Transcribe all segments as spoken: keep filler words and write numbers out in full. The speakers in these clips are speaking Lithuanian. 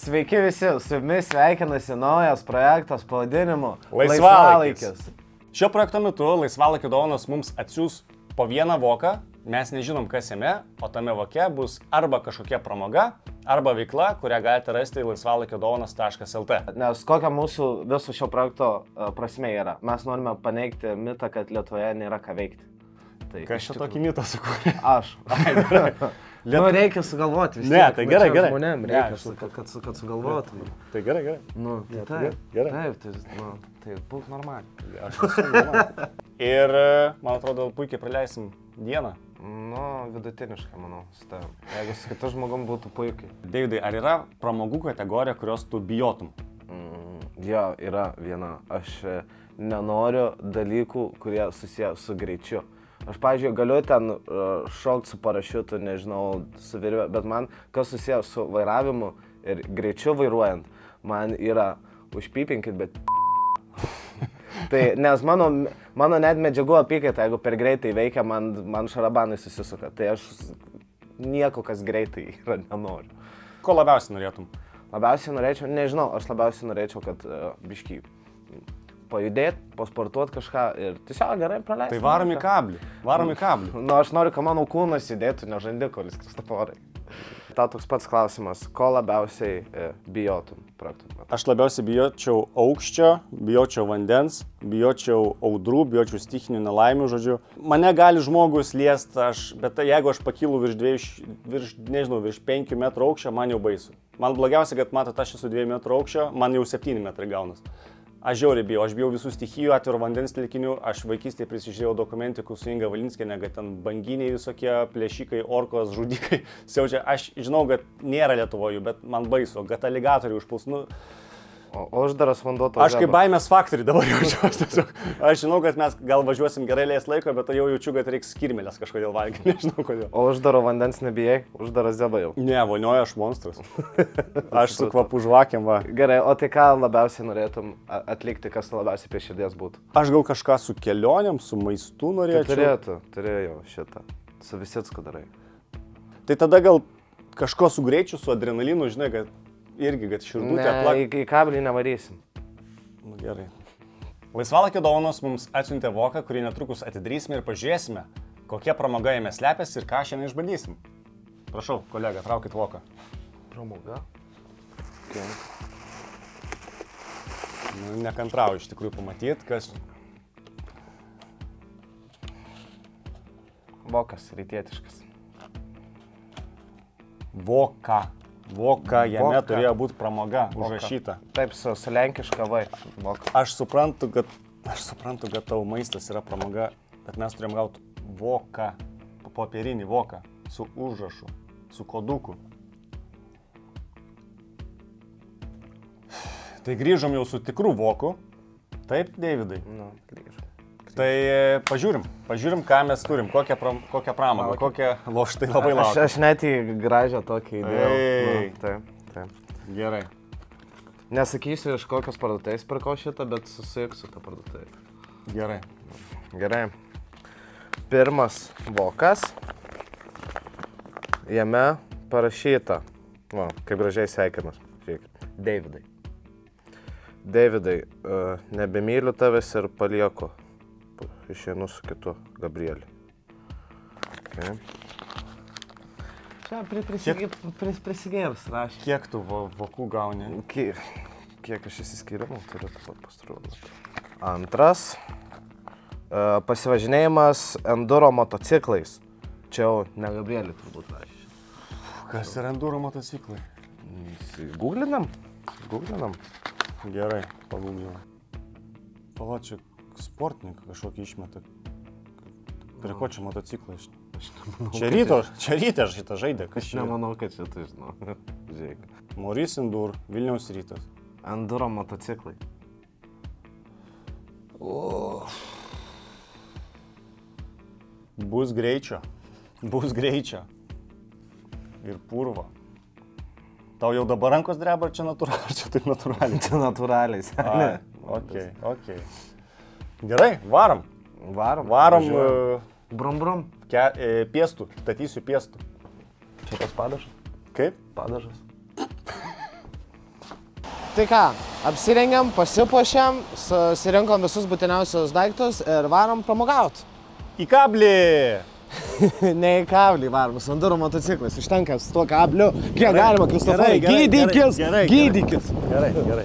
Sveiki visi, su jumis sveikinasi naujas projektas pavadinimu Laisvalaikis. Šio projekto metu laisvalaikio dovanos mums atsiūs po vieną voką, mes nežinom kas jame, o tame voke bus arba kažkokia pramoga, arba veikla, kurią galite rasti laisvalaikio dovanos taškas lt. Nes kokia mūsų viso šio projekto prasmė yra? Mes norime paneigti mitą, kad Lietuvoje nėra ką veikti. Tai kas čia tokį mitą sukūrė? Aš. Liet... Nu, reikia sugalvoti vis tiek. Ne, tai gerai, gerai. Žmonėm reikia, ja, kad, kad, kad sugalvotum. Tai gerai, gerai. Nu, tai taip, gerai. Taip, tai, nu, tai būk normaliai. Aš esu normaliai. Ir, man atrodo, puikiai praleisim dieną. Nu, vidutiniškai, manau, su tavim. Jeigu su kitu žmogum būtų puikiai. Deividai, ar yra pramogų kategorija, kurios tu bijotum? Mm, jo, yra viena. Aš nenoriu dalykų, kurie susiję su greičiu. Aš, pavyzdžiui, galiu ten uh, šokti su parašiutu, nežinau, su virve, bet man, kas susiję su vairavimu ir greičiu vairuojant, man yra užpypinkit, bet tai, nes mano, mano net medžiagų apykaita, jeigu per greitai veikia, man, man šarabanai susisuka, tai aš nieko, kas greitai yra, nenoriu. Ko labiausiai norėtum? Labiausiai norėčiau, nežinau, aš labiausiai norėčiau, kad uh, bišky pajudėti, pasportuoti kažką ir tiesiog gerai praleisti. Tai varom į kablį, varom į kablį. Nu, aš noriu, kad mano kūnas įdėtų, ne žandikolis, Kristoforai. Tau toks pats klausimas, ko labiausiai e, bijotum projektų metu? Aš labiausiai bijočiau aukščio, bijočiau vandens, bijočiau audrų, bijočiau stichinių nelaimių, žodžiu. Mane gali žmogus liest, aš, bet tai, jeigu aš pakylu virš dviejų, virš, nežinau, virš penkių metrų aukščio, man jau baisu. Man blogiausia, kad matot, aš esu dviejų metrų aukščio, man jau septyni metrai gaunas. Aš žiauriai bijau, aš bijau visų stichijų, atviro vandens telkinių, aš vaikystėje prisižiūrėjau dokumentikų su Inga Valinskienė, kad ten banginiai visokie, plėšikai, orkos, žudikai siaučia. Aš žinau, kad nėra Lietuvoje, bet man baisu, kad aligatoriai užpuls. Nu, o uždaras vanduo to. Aš kaip baimės faktorių dabar jaučiuosi. Aš žinau, kad mes gal važiuosim gerai leis laiko, bet jau jaučiu, kad reiks skirmelės kažkodėl valgyti, nežinau kodėl. O uždaro vandens nebijai? Uždaras zeba jau? Ne, vonioja aš monstras. Aš su kvapu žvakėm va. Gerai, o tai ką labiausiai norėtum atlikti, kas labiausiai prie širdies būtų? Aš gal kažką su kelionėm, su maistu norėčiau. Tai turėtų, turėjau šitą. Su Visicku darai. Tai tada gal kažko su greičiu, su adrenalinu, žinai, kad irgi, kad širdutė aplak. Ne, į, į kablį nevarysim. Nu, gerai. Laisvalaikio dovanos mums atsiuntė voką, kurį netrukus atidarysime ir pažiūrėsime, kokie pramoga jame slepiasi ir ką šiandien išbandysim. Prašau, kolega, traukit voką. Pramoga? Okay. Nu, nekantrauju iš tikrųjų pamatyti, kas... Vokas, rytietiškas. Voka. Voka, jame Voka. Turėjo būti pramoga, Voka. užrašyta. Taip, su, su lenkiška vai. Voka. Aš suprantu, kad, aš suprantu, kad tavo maistas yra pramoga, bet mes turėjom gauti voką, popierinį voką, su užrašu, su koduku. Tai grįžom jau su tikru voku. Taip, Deividai? Nu, grįžom. Tai pažiūrim, pažiūrim, ką mes turim, kokią, pram, kokią pramogą, kokią loštai labai laukiu. Aš, aš net į gražią tokią idėją. Ei. Nu, taip, taip. Gerai. Nesakysiu, iš kokios parduotuvės pirkau šitą, bet susieksiu tą parduotuvę. Gerai. Gerai. Pirmas vokas. Jame parašyta. Va, kaip gražiai sveikinas. Žiūrėkit. Deividai. Deividai, uh, nebemyliu tavęs ir palieku. Išeinu su kitu Gabrieliu. Okay. Čia pri, prisigi, pris, prisigėrus rašė. Kiek tu vo, vokų gauni? Kiek, kiek aš įsiskirimų turiu pastaruoju. Antras. Uh, pasivažinėjimas enduro motociklais. Čia jau ne Gabrieliu turbūt rašė. Kas yra enduro motociklai? Googlinam. Googlinam. Gerai, pagūglinam. Palačiu. Sportininką kažkokį išmetą. Prie ko čia motociklą? Čia ryto, čia ryte šitą žaidė. Kas čia? Nemanau, kad čia tai žinau. Žiūrėk. Maurice Endur, Vilniaus rytas. Enduro motociklai. O. Bus greičio. Bus greičio. Ir purvo. Tau jau dabar rankos dreba, ar čia natūraliai? Ar čia taip natūraliai? Čia natūraliai. Ne. Okei, okei. Gerai, varom. Varom. Varom. Brum brum. Ke, e, piestų, statysiu piestų. Čia tas padažas? Kaip? Padažas. Tai ką, apsirengiam, pasipuošiam, susirinkom visus būtiniausius daiktus ir varom pramogaut. Į kablį! Ne į kablį varom, su enduro motociklas, užtenka su tuo kabliu. Kiek galima, Kristoforai, gydykis, gydykis. Gerai, gerai.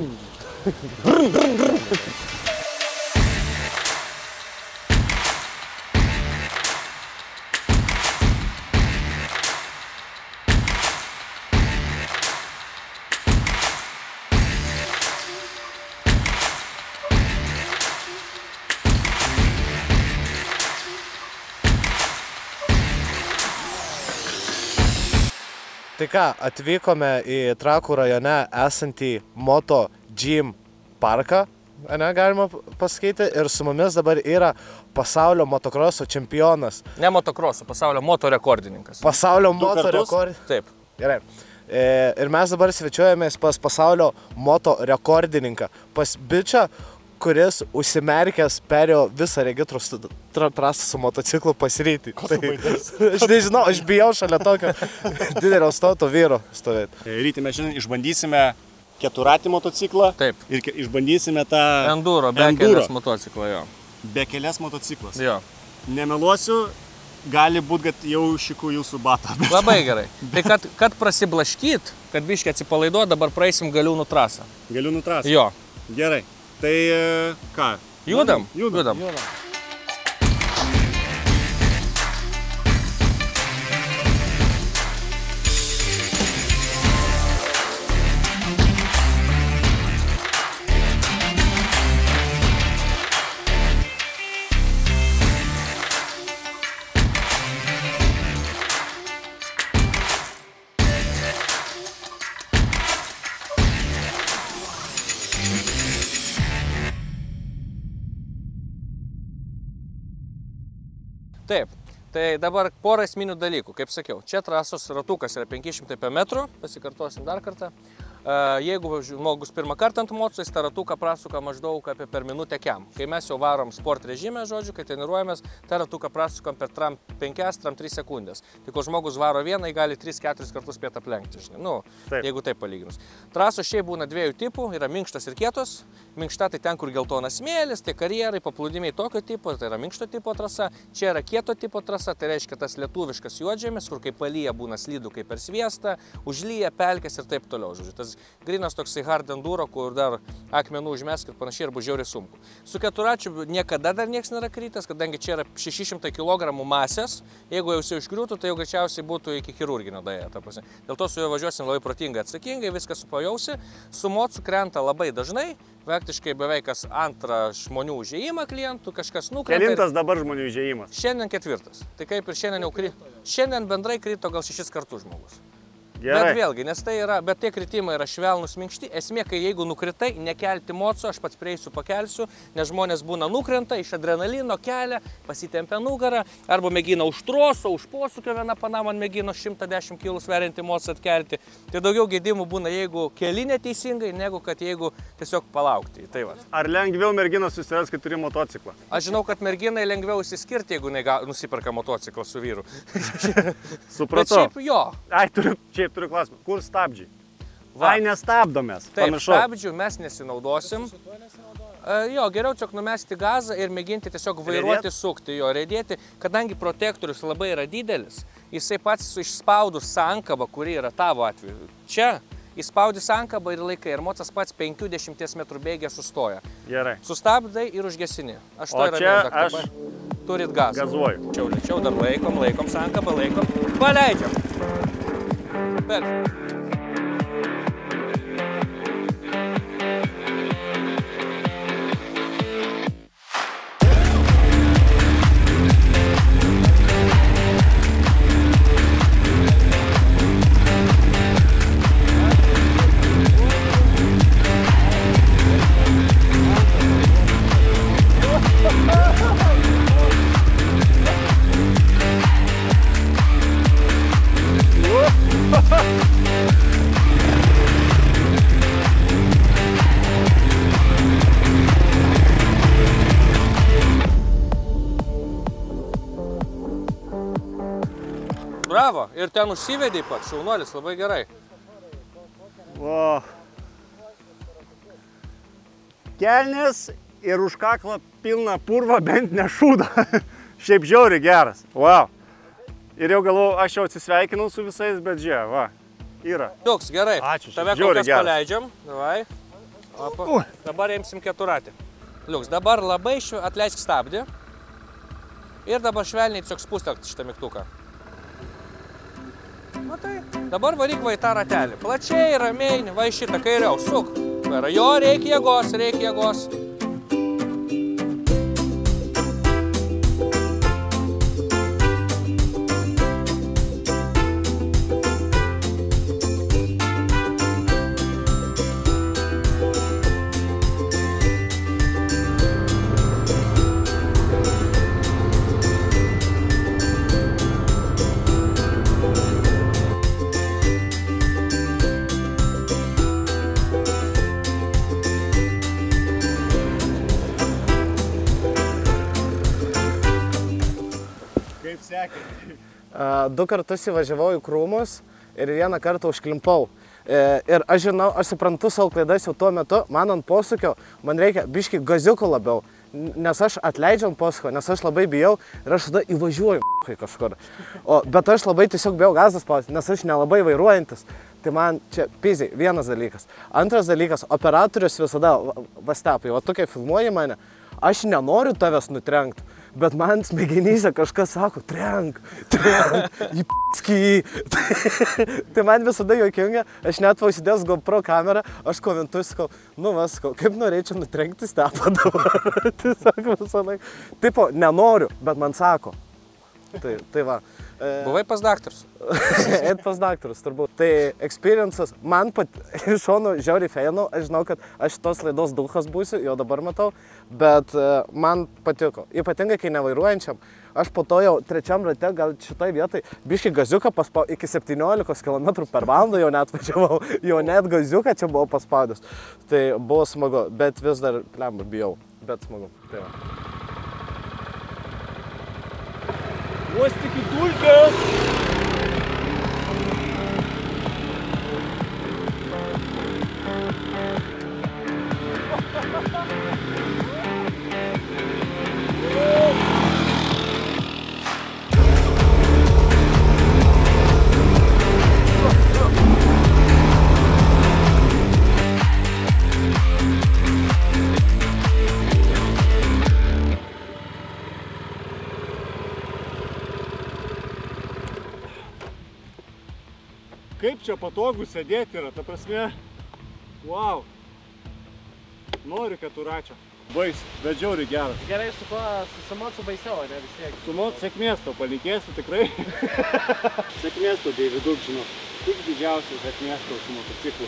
Tai ką, atvykome į Trakų rajone esantį Moto Gym parką, ne, galima pasakyti, ir su mumis dabar yra pasaulio motokroso čempionas. Ne motokroso, pasaulio moto rekordininkas. Pasaulio moto rekordininkas. Taip. Gerai. E, ir mes dabar svečiuojamės pas pasaulio moto rekordininką, pas bičią, kuris užsimerkęs perėjo visą regitros trasą su motociklu pasiryti. Tai, aš nežinau, aš bijau šalia tokio didelio stoto vyro stovėti. Ryti, mes šiandien išbandysime keturatį motociklą. Taip. Ir ke išbandysime tą... Enduro, bekelės motociklą, jo. Bekelės motociklas. Jo. Nemeluosiu, gali būt, kad jau šikų jūsų batą. Bet... Labai gerai. Tai kad, kad prasiblaškyt, kad biškį atsipalaiduot, dabar praeisim Galiūnų trasą. Galiūnų trasą? Jo. Gerai. Tai ką? Judam? Judam. Judam. Taip, tai dabar porą esminių dalykų, kaip sakiau, čia trasos ratukas yra penki šimtai metrų, pasikartosim dar kartą. Jeigu žmogus pirmą kartą ant moco, jis tą ratuką prasuka maždaug apie per minutę kiam. Kai mes jau varom sport režime, žodžiu, kai treniruojamės, tą ratuką prasukam per penkias tris sekundės. Tai kol žmogus varo vieną, jis gali tris keturis kartus spėt aplenkti, žinai, nu, taip. Jeigu taip palyginus. Trasos šiaip būna dviejų tipų, yra minkštas ir kietos. Minkšta tai ten, kur geltonas smėlis, tai karjerai, paplūdimiai tokio tipo, tai yra minkšto tipo trasa. Čia yra kieto tipo trasa, tai reiškia tas lietuviškas juodžemis, kur kaip palyja būna slidų kaip per sviestą, užlyja pelkės ir taip toliau, žodžiu. Tas grinas toksai hard enduro, kur dar akmenų užmesk ir panašiai ir bus žiauriai sunku. Su keturačiu niekada dar nieks nėra krytas, kadangi čia yra šeši šimtai kilogramų masės. Jeigu jau jau išgriūtų, tai jau greičiausiai būtų iki chirurginio daėję. Dėl to su juo važiuosim labai protingai, atsakingai, viską supajausi. Su mocu krenta labai dažnai. Praktiškai beveik kas antrą žmonių užėjimą klientų, kažkas nukrenta. Kelintas dabar žmonių užėjimas? Šiandien ketvirtas. Tai kaip ir šiandien jau krito. Šiandien bendrai krito gal šešis kartus žmogus. Gerai. Bet vėlgi, nes tai yra, bet tie kritimai yra švelnus minkšti. Esmė, kai jeigu nukritai, nekelti moco, aš pats prieisiu, pakelsiu, nes žmonės būna nukrenta, iš adrenalino kelia, pasitempia nugarą, arba mėgina už troso, už posūkio viena pana man mėgino šimtą dešimt kilų sveriantį mocą atkelti. Tai daugiau gedimų būna, jeigu keli neteisingai, negu kad jeigu tiesiog palaukti. Tai va. Ar lengviau merginos susiras, kai turi motociklą? Aš žinau, kad merginai lengviau įsiskirti, jeigu nusiperka motociklą su vyru. Supratau. Bet šiaip jo. Ai, turiu, šiaip turiu klausimą. Kur stabdžiai? Vai nestabdomės. Taip, stabdžių mes nesinaudosim. Jo, geriau tiesiog numesti gazą ir mėginti tiesiog vairuoti, Rėdėt? Sukti, jo, rėdėti, kadangi protektorius labai yra didelis, jisai pats išspaudus sankabą, kuri yra tavo atveju. Čia įspaudi sankabą ir laikai, ir mocas pats penkių dešimties metrų bėgė sustoja. Gerai. Sustabdai ir užgesini. Aš o čia aš turit gazą. Gazuoju. Čia lėčiau dar laikom, laikom sankabą, laikom. Paleidžiam. Perfekt. Bravo, ir ten užsivedė pats, šaunuolis, labai gerai. O, kelnes ir už kaklą pilną purvą, bent ne šūdą. Šiaip žiauriai geras. Wow. Ir jau galvoju, aš jau atsisveikinau su visais, bet žiūrė, va, yra. Liuks, gerai. Ačiū. Tave kol kas paleidžiam. Davai. Opa. Uh. Dabar imsim keturatį. Liuks, dabar labai šve... atleisk stabdį. Ir dabar švelniai tiesiog spustelk šitą mygtuką. Matai. Dabar varyk va į tą ratelį. Plačiai, ramiai, va į šitą kairiau, suk. Jo, reikia jėgos, reikia jėgos. Du kartus įvažiavau į krūmus ir vieną kartą užklimpau. Ir aš žinau, aš suprantu savo klaidas jau tuo metu, man ant posūkio, man reikia biškį gaziuko labiau, nes aš atleidžiu ant posūkio, nes aš labai bijau ir aš tada įvažiuoju kažkur. O, bet aš labai tiesiog bijau gazą spausti, nes aš nelabai vairuojantis. Tai man čia piziai, vienas dalykas. Antras dalykas, operatorius visada, Vastepai, o tu kai filmuoji mane, aš nenoriu tavęs nutrenkti. Bet man smegenyse kažkas sako, trenk, trenk, į p***skį. Tai man visada juokinga, aš net pausidės GoPro kamerą, aš komentuoju, sakau, nu vas, sakau, kaip norėčiau nutrenkti Stepą dabar. Tai sako visą laiką. Tipo, nenoriu, bet man sako. Tai, tai va. Buvai pas daktarus? Eit pas daktarus, turbūt. Tai experiences, man pat iš šono žiauriai feinu, aš žinau, kad aš tos laidos duchas būsiu, jau dabar matau, bet man patiko. Ypatingai, kai nevairuojančiam, aš po to jau trečiam rate, gal šitoj vietai, biškį gaziuką paspau, iki septyniolikos kilometrų per valandą jau net važiavau, jau net gaziuką čia buvau paspaudęs. Tai buvo smagu, bet vis dar, plemba, bijau, bet smagu. Tai va. Uostykit dulkes! Kaip čia patogu sėdėti yra, ta prasme, wow, noriu keturačio, bais, bet žiauriai geras. Gerai, su kuo susimot su baisiau, ne vis tiek? Sumot sėkmės tau palinkėsiu tikrai. Sėkmės tau, Daviduk, žinau, tik didžiausias sėkmės tau su motociklu.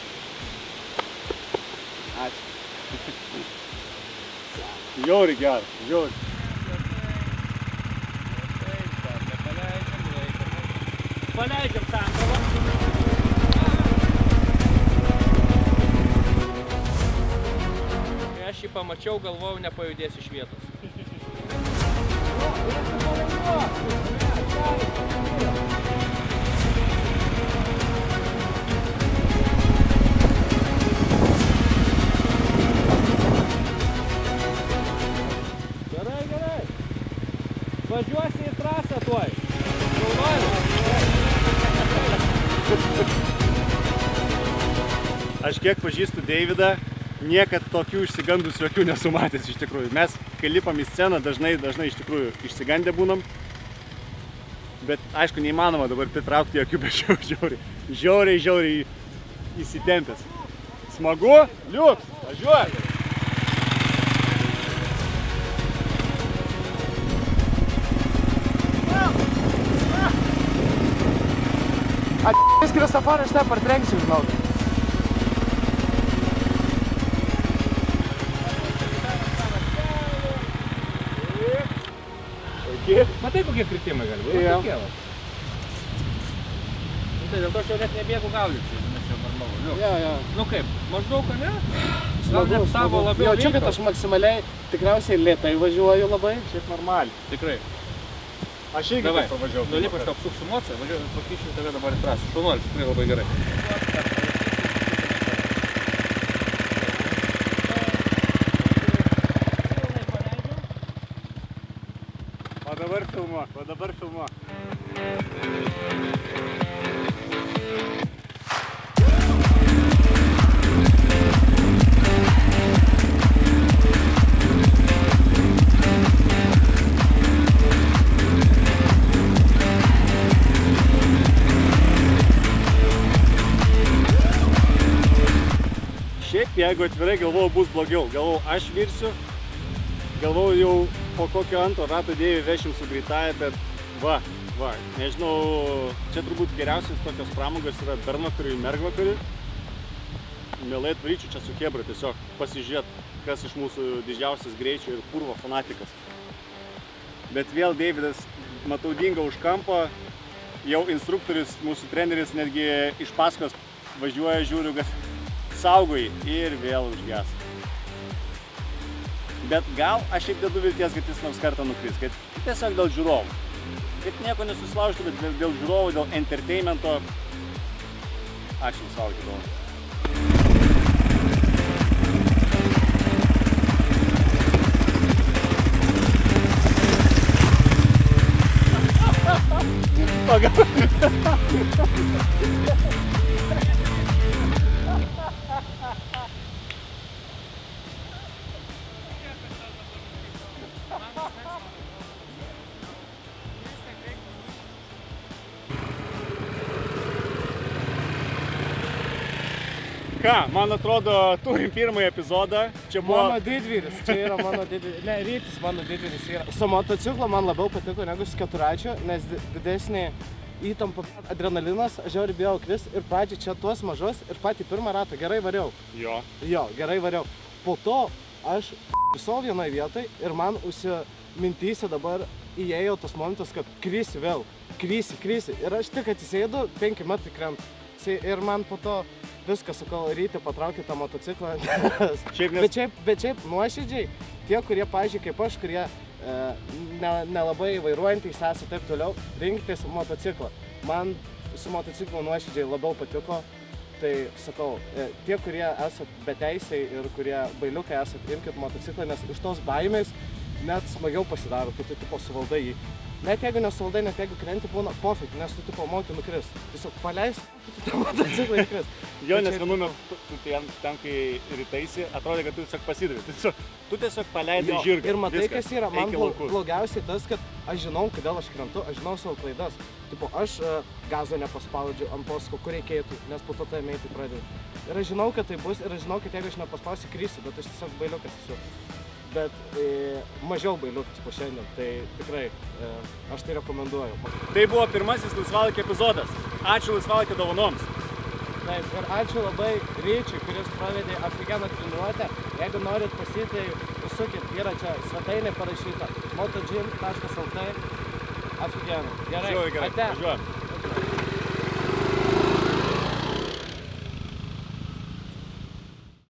Ačiū. Žiauriai geras, žiauriai. Paleidžiam tankavą. Aš jį pamačiau, galvojau, nepajudės iš vietos. Gerai, gerai. Važiuosi į trasą tuoj. Aš kiek pažįstu Davidą, niekad tokių išsigandusių akių nesu matęs iš tikrųjų. Mes, kai lipam į sceną, dažnai, dažnai iš tikrųjų išsigandę būnam. Bet, aišku, neįmanoma dabar pritraukti akių, bet žiauriai, žiauriai, žiauriai įsitempęs. Smagu? Liuks, važiuok! A***ys Kristoforą aš te partrenksiu, žinau. Matai, kokie kritimai gali būti? Jo. Tai dėl to aš jau net nebėgu gaudyčiai, nes čia normalu. Jo, jo. Nu kaip, maždaug, ar ne? Gal net savo labiau Jo, čia, kad aš maksimaliai tikriausiai lėtai važiuoju labai. Šiaip normaliai. Tikrai. Aš irgi Davai, taip pavažiavau. nulipo aš tau apsuksiu mocą, važiuoju, pakyšiu tave dabar į trasą. Šaunuolis, tikrai labai gerai. filmuok, o dabar filmuok. Šiaip, jeigu atvirai, galvojau bus blogiau. Galvojau, aš virsiu, galvojau jau po kokio antro rato dėjų vešim su greitaja, bet va, va, nežinau, čia turbūt geriausias tokios pramogos yra bernvakarių ir mergvakarių. Mielai atvaryčiau čia su Chebra tiesiog pasižiūrėt, kas iš mūsų didžiausias greičio ir purvo fanatikas. Bet vėl Deividas, matau, dingo už kampo, jau instruktorius, mūsų treneris netgi iš paskos važiuoja, žiūriu, kad saugai ir vėl užges. Bet gal aš šiaip dedu vilties, kad jis nors kartą nukris, kad tiesiog dėl žiūrovų. Kad nieko nesusilaužtų, bet dėl žiūrovų, dėl entertainmento. Ačiū savo žiūrovų. Ką, man atrodo, turim pirmąjį epizodą. Čia buvo... Mano didvyris, čia yra mano didvyris. Ne, Rytis mano didvyris yra. Su motociklu man labiau patiko negu su keturračiu, nes didesnė įtampa adrenalinas, aš žiauriai bijau kris ir pradžiai čia tuos mažus ir patį pirmą ratą gerai variau. Jo. Jo, gerai variau. Po to aš visau vienai vietai ir man užsimintysi dabar įėjo tas momentas, kad krisi vėl. Krisi, krisi. Ir aš tik atsisėdu, penki metrai krenta. Ir man po to viską, sakau, Ryti, patraukė tą motociklą. Šiaip nes... bet, šiaip, bet šiaip nuoširdžiai, tie, kurie, pavyzdžiui, kaip aš, kurie e, nelabai ne vairuojantys esate taip toliau, rinkitės motociklą. Man su motociklu nuoširdžiai labiau patiko. Tai sakau, e, tie, kurie esate beteisiai ir kurie bailiukai esate, imkit motociklą, nes iš tos baimės net smagiau pasidaro, kai tu tipo suvaldai jį. Net jeigu nesuvaldai, net jeigu krenti, būna pofik, nes tu tipo moki nukris. Tiesiog paleis, tu tą motociklą įkris. Jo, nes vienu metu ten, ten, kai rytaisi, atrodė, kad tu tiesiog pasidavai. Tu, tu tiesiog paleidai žirgą. Ir matai, kas yra, man blogiausiai tas, kad aš žinau, kodėl aš krentu, aš žinau savo klaidas. Tipo, aš uh, gazo nepaspaudžiu ant posko, kur reikėtų, nes po to tai meitį pradedu. Ir aš žinau, kad tai bus, ir aš žinau, kad jeigu aš nepaspausiu, krysiu, bet aš tiesiog bailiukas esu. Bet e, mažiau bailiukas po šiandien, tai tikrai e, aš tai rekomenduoju. Tai buvo pirmasis laisvalaikio epizodas. Ačiū laisvalaikio dovanoms. Taip, ir ačiū labai Ryčiui, kuris pravedė afigeną treniruotę. Jeigu norit pasitį, užsukit, yra čia svetainė parašyta motogym taškas lt. Afigeną. Gerai, Žiūrėjau, gerai. Ate. Važiuojam.